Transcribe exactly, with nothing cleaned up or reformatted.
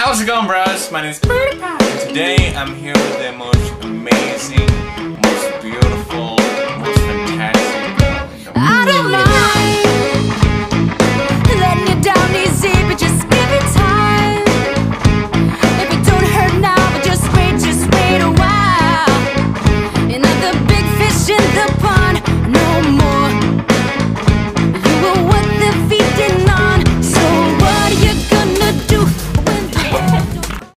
How's it going, bros? My name is Pewdiepie. Today I'm here with the most amazing, most beautiful